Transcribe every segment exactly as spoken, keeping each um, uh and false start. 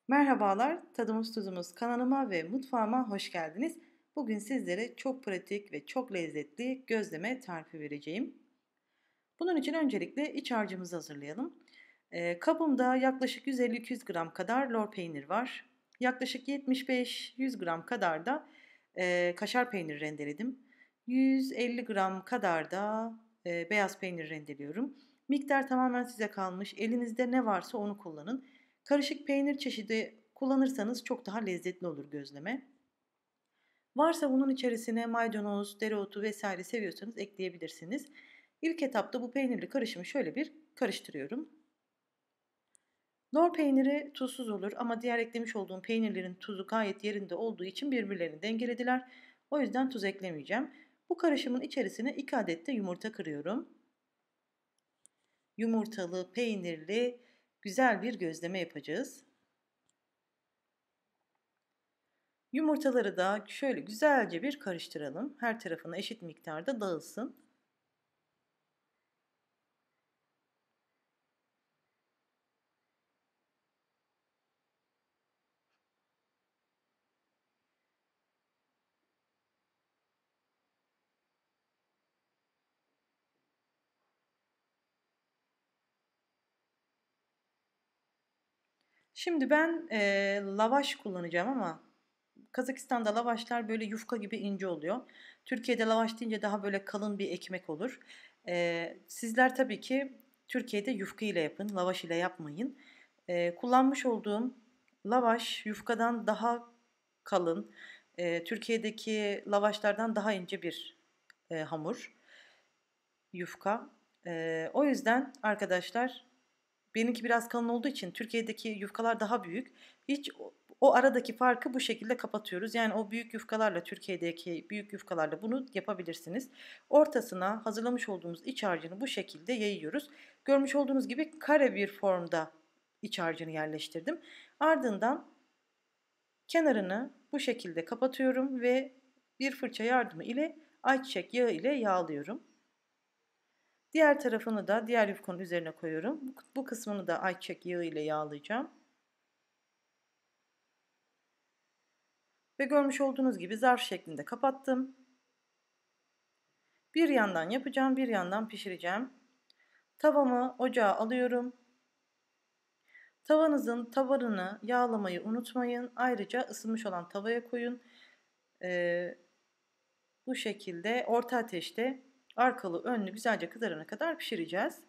Merhabalar, Tadımız Tuzumuz kanalıma ve mutfağıma hoş geldiniz. Bugün sizlere çok pratik ve çok lezzetli gözleme tarifi vereceğim. Bunun için öncelikle iç harcımızı hazırlayalım. Ee, kabımda yaklaşık yüz elli iki yüz gram kadar lor peynir var. Yaklaşık yetmiş beş yüz gram kadar da e, kaşar peynir rendeledim. yüz elli gram kadar da e, beyaz peynir rendeliyorum. Miktar tamamen size kalmış. Elinizde ne varsa onu kullanın. Karışık peynir çeşidi kullanırsanız çok daha lezzetli olur gözleme. Varsa bunun içerisine maydanoz, dereotu vesaire seviyorsanız ekleyebilirsiniz. İlk etapta bu peynirli karışımı şöyle bir karıştırıyorum. Lor peyniri tuzsuz olur ama diğer eklemiş olduğum peynirlerin tuzu gayet yerinde olduğu için birbirlerini dengelediler. O yüzden tuz eklemeyeceğim. Bu karışımın içerisine iki adet de yumurta kırıyorum. Yumurtalı, peynirli güzel bir gözleme yapacağız. Yumurtaları da şöyle güzelce bir karıştıralım. Her tarafına eşit miktarda dağılsın. Şimdi ben e, lavaş kullanacağım ama Kazakistan'da lavaşlar böyle yufka gibi ince oluyor. Türkiye'de lavaş deyince daha böyle kalın bir ekmek olur. E, sizler tabii ki Türkiye'de yufka ile yapın, lavaş ile yapmayın. E, kullanmış olduğum lavaş yufkadan daha kalın, e, Türkiye'deki lavaşlardan daha ince bir e, hamur, yufka. E, o yüzden arkadaşlar benimki biraz kalın olduğu için Türkiye'deki yufkalar daha büyük. Hiç o, o aradaki farkı bu şekilde kapatıyoruz. Yani o büyük yufkalarla Türkiye'deki büyük yufkalarla bunu yapabilirsiniz. Ortasına hazırlamış olduğumuz iç harcını bu şekilde yayıyoruz. Görmüş olduğunuz gibi kare bir formda iç harcını yerleştirdim. Ardından kenarını bu şekilde kapatıyorum ve bir fırça yardımı ile ayçiçek yağı ile yağlıyorum. Diğer tarafını da diğer yufkanın üzerine koyuyorum. Bu, bu kısmını da ayçiçek yağı ile yağlayacağım. Ve görmüş olduğunuz gibi zarf şeklinde kapattım. Bir yandan yapacağım, bir yandan pişireceğim. Tavamı ocağa alıyorum. Tavanızın tavanını yağlamayı unutmayın. Ayrıca ısınmış olan tavaya koyun. Ee, bu şekilde orta ateşte arkalı önlü güzelce kızarana kadar pişireceğiz.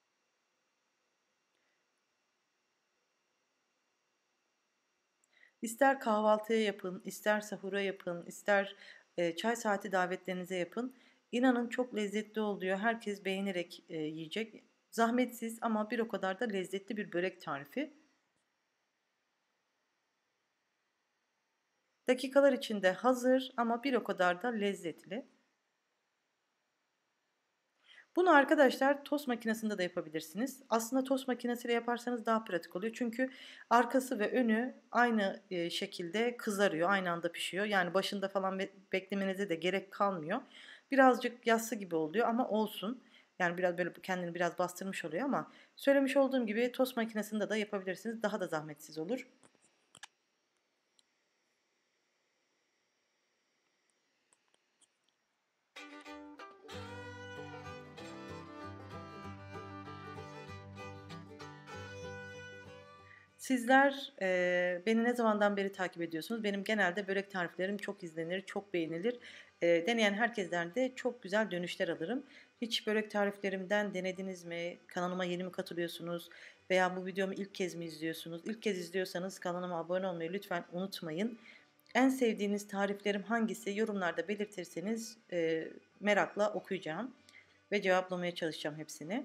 İster kahvaltıya yapın, ister sahura yapın, ister e, çay saati davetlerinize yapın. İnanın çok lezzetli oluyor. Herkes beğenerek e, yiyecek. Zahmetsiz ama bir o kadar da lezzetli bir börek tarifi. Dakikalar içinde hazır ama bir o kadar da lezzetli. Bunu arkadaşlar tost makinesinde de yapabilirsiniz. Aslında tost makinesiyle yaparsanız daha pratik oluyor. Çünkü arkası ve önü aynı e, şekilde kızarıyor. Aynı anda pişiyor. Yani başında falan beklemenize de gerek kalmıyor. Birazcık yassı gibi oluyor ama olsun. Yani biraz böyle kendini biraz bastırmış oluyor ama söylemiş olduğum gibi tost makinesinde de yapabilirsiniz. Daha da zahmetsiz olur. Sizler eee, beni ne zamandan beri takip ediyorsunuz? Benim genelde börek tariflerim çok izlenir, çok beğenilir. Eee, deneyen herkesten de çok güzel dönüşler alırım. Hiç börek tariflerimden denediniz mi? Kanalıma yeni mi katılıyorsunuz? Veya bu videomu ilk kez mi izliyorsunuz? İlk kez izliyorsanız kanalıma abone olmayı lütfen unutmayın. En sevdiğiniz tariflerim hangisi? Yorumlarda belirtirseniz eee, merakla okuyacağım ve cevaplamaya çalışacağım hepsini.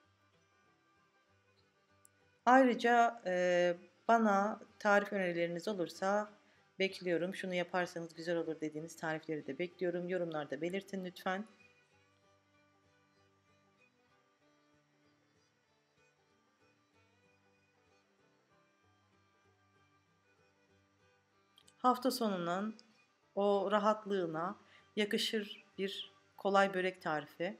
Ayrıca e, bana tarif önerileriniz olursa bekliyorum. Şunu yaparsanız güzel olur dediğiniz tarifleri de bekliyorum. Yorumlarda belirtin lütfen. Hafta sonunun o rahatlığına yakışır bir kolay börek tarifi.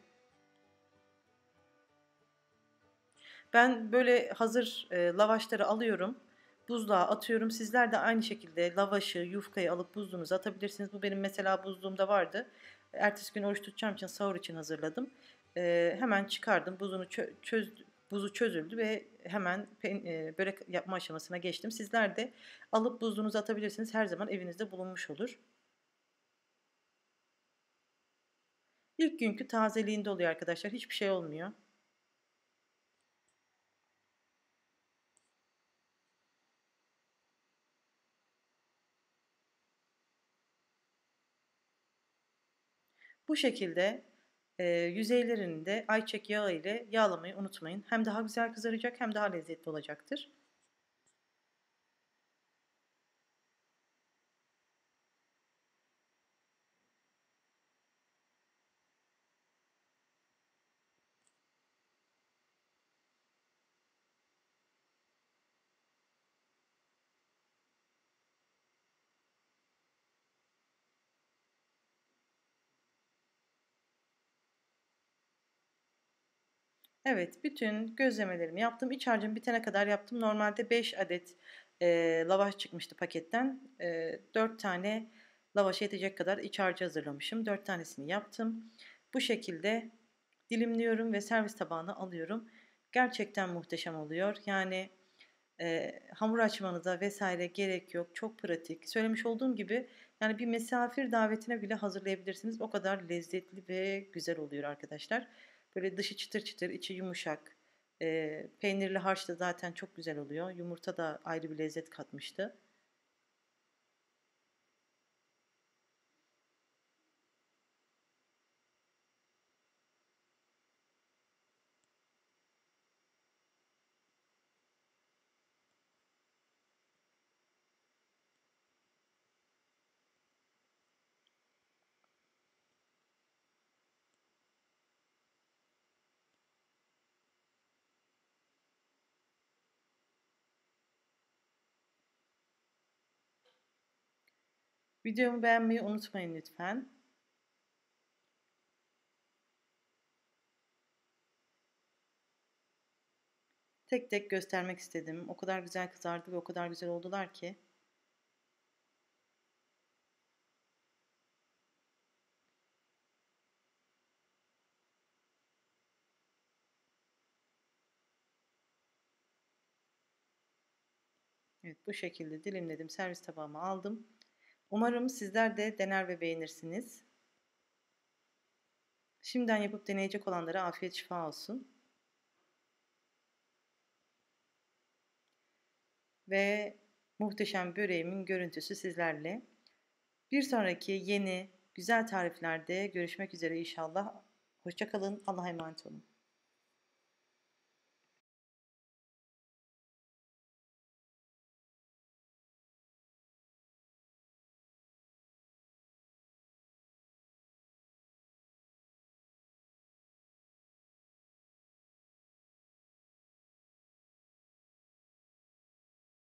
Ben böyle hazır e, lavaşları alıyorum. Buzluğa atıyorum. Sizler de aynı şekilde lavaşı, yufkayı alıp buzluğunuza atabilirsiniz. Bu benim mesela buzluğumda vardı. Ertesi gün oruç tutacağım için sahur için hazırladım. Eee, hemen çıkardım. Buzunu çö çöz buzu çözüldü ve hemen pen eee, börek yapma aşamasına geçtim. Sizler de alıp buzluğunuza atabilirsiniz. Her zaman evinizde bulunmuş olur. İlk günkü tazeliğinde oluyor arkadaşlar. Hiçbir şey olmuyor. Bu şekilde, eee, yüzeylerini de ayçiçek yağı ile yağlamayı unutmayın. Hem daha güzel kızaracak hem daha lezzetli olacaktır. Evet, bütün gözlemelerimi yaptım. İç harcım bitene kadar yaptım. Normalde beş adet, eee, lavaş çıkmıştı paketten. Eee, dört tane lavaşa yetecek kadar iç harcı hazırlamışım. Dört tanesini yaptım. Bu şekilde dilimliyorum ve servis tabağına alıyorum. Gerçekten muhteşem oluyor. Yani, eee, hamur açmanıza vesaire gerek yok. Çok pratik. Söylemiş olduğum gibi, yani, bir misafir davetine bile hazırlayabilirsiniz. O kadar lezzetli ve güzel oluyor arkadaşlar. Böyle dışı çıtır çıtır, içi yumuşak. Eee, peynirli harç da zaten çok güzel oluyor. Yumurta da ayrı bir lezzet katmıştı. Videomu beğenmeyi unutmayın lütfen. Tek tek göstermek istedim. O kadar güzel kızardı ve o kadar güzel oldular ki. Evet, bu şekilde dilimledim, servis tabağıma aldım. Umarım sizler de dener ve beğenirsiniz. Şimdiden yapıp deneyecek olanlara afiyet şifa olsun. Ve muhteşem böreğimin görüntüsü sizlerle. Bir sonraki yeni güzel tariflerde görüşmek üzere inşallah. Hoşça kalın. Allah'a emanet olun.